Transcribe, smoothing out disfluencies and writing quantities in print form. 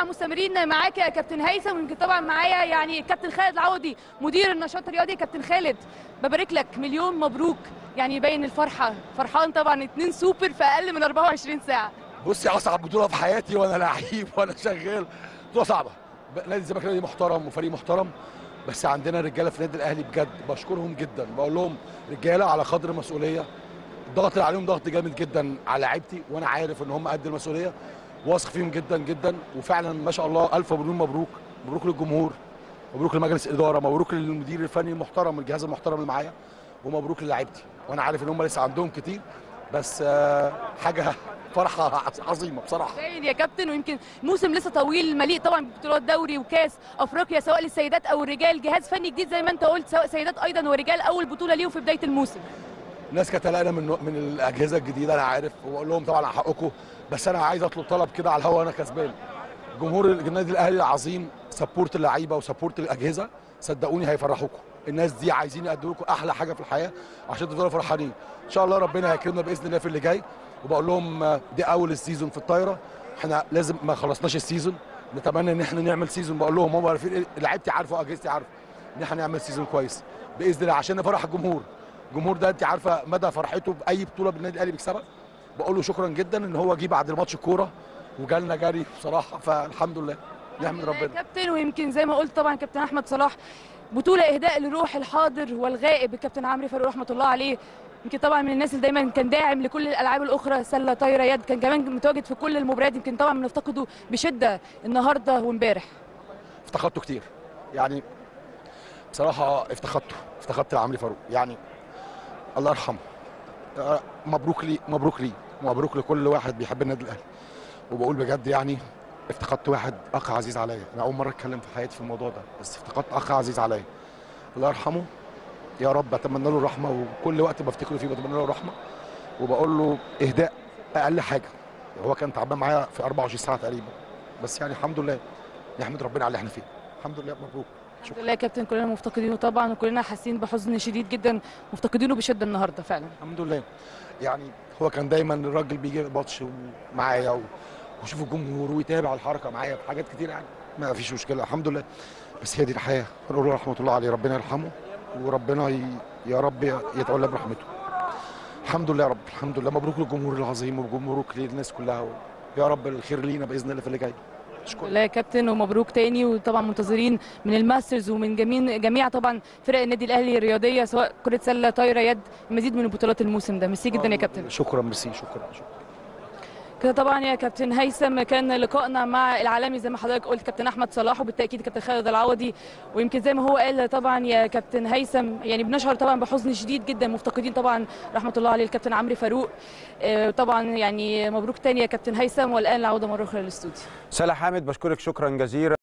طبعا مستمرين معاك يا كابتن هيثم، ويمكن طبعا معايا يعني الكابتن خالد العوضي مدير النشاط الرياضي. كابتن خالد ببارك لك، مليون مبروك، يعني باين الفرحه، فرحان طبعا 2 سوبر في اقل من 24 ساعه. بصي، اصعب بطوله في حياتي وانا لعيب وانا شغال، بطوله صعبه. نادي الزمالك نادي محترم وفريق محترم، بس عندنا رجاله في النادي الاهلي بجد بشكرهم جدا، بقول لهم رجاله على قدر المسؤوليه. الضغط اللي عليهم ضغط جامد جدا على لعيبتي، وانا عارف ان هم قد المسؤوليه، واثق فيهم جدا جدا، وفعلا ما شاء الله الف مليون مبروك. مبروك للجمهور، مبروك لمجلس الاداره، مبروك للمدير الفني المحترم، الجهاز المحترم اللي معايا، ومبروك للاعيبتي. وانا عارف ان هم لسه عندهم كتير، بس حاجه فرحه عظيمه بصراحه. باين يا كابتن، ويمكن موسم لسه طويل مليء طبعا ببطولات دوري وكاس افريقيا سواء للسيدات او الرجال، جهاز فني جديد زي ما انت قلت، سواء سيدات ايضا ورجال، اول بطوله ليهم في بدايه الموسم. الناس كانت قلقانه من الاجهزه الجديده، انا عارف، وبقول لهم طبعا على حقكم، بس انا عايز اطلب طلب كده على الهوا وانا كسبان. جمهور النادي الاهلي العظيم، سبورت اللعيبه وسبورت الاجهزه، صدقوني هيفرحوكم. الناس دي عايزين يقدموا لكم احلى حاجه في الحياه عشان تفضلوا فرحانين. ان شاء الله ربنا هيكرمنا باذن الله في اللي جاي. وبقول لهم دي اول السيزون في الطايره، احنا لازم ما خلصناش السيزون، نتمنى ان احنا نعمل سيزون. بقول لهم هم عارفين، لعيبتي عارفه واجهزتي عارفه ان احنا نعمل سيزون كويس باذن الله عشان نفرح الجمهور. الجمهور ده انت عارفه مدى فرحته باي بطوله بالنادي الاهلي بيكسبها. بقول له شكرا جدا ان هو جه بعد الماتش الكوره وجالنا جري بصراحه، فالحمد لله نحمد ربنا. كابتن، ويمكن زي ما قلت طبعا كابتن احمد صلاح، بطوله اهداء لروح الحاضر والغائب الكابتن عمرو فاروق رحمه الله عليه. يمكن طبعا من الناس اللي دايما كان داعم لكل الالعاب الاخرى، سله، طايره، يد، كان كمان متواجد في كل المباريات. يمكن طبعا بنفتقده بشده النهارده وامبارح. افتقدته كتير يعني، بصراحه افتقدت عمرو فاروق يعني، الله يرحمه. مبروك لي، مبروك لي، مبروك لكل واحد بيحب النادي الاهلي. وبقول بجد يعني افتقدت واحد اخ عزيز عليا، انا اول مره اتكلم في حياتي في الموضوع ده، بس افتقدت اخ عزيز عليا، الله يرحمه. يا رب اتمنى له الرحمه، وكل وقت بفتكره فيه بتمنى له الرحمه، وبقول له اهداء اقل حاجه. هو كان تعبان معايا في 24 ساعه تقريبا، بس يعني الحمد لله، نحمد ربنا على اللي احنا فيه. الحمد لله، مبروك. الحمد لله يا كابتن، كلنا مفتقدينه طبعا، وكلنا حاسين بحزن شديد جدا، مفتقدينه بشده النهارده فعلا. الحمد لله. يعني هو كان دايما الراجل بيجي ماتش معايا ويشوف الجمهور ويتابع الحركه معايا في حاجات كتير، يعني ما فيش مشكله الحمد لله. بس هي دي الحياه، نقول له رحمه الله عليه، ربنا يرحمه، وربنا يا رب يتولى برحمته. الحمد لله يا رب، الحمد لله. مبروك للجمهور العظيم، ومبروك للناس كلها، يا رب الخير لينا باذن الله في اللي جاي. شكرا. لا يا كابتن، ومبروك تاني، وطبعا منتظرين من الماسترز ومن جميع طبعا فرق النادي الاهلي الرياضيه سواء كره سله، طايره، يد، المزيد من البطولات الموسم ده. ميرسي جدا يا كابتن. شكرا، ميرسي، شكرا. كده طبعا يا كابتن هيثم كان لقائنا مع العالمي زي ما حضرتك قلت كابتن احمد صلاح، وبالتاكيد كابتن خالد العوضي. ويمكن زي ما هو قال طبعا يا كابتن هيثم، يعني بنشعر طبعا بحزن شديد جدا، مفتقدين طبعا رحمه الله عليه الكابتن عمرو فاروق. طبعا يعني مبروك تاني يا كابتن هيثم، والان العوده مره اخرى للاستوديو. سلا حامد، بشكرك شكرا جزيلا.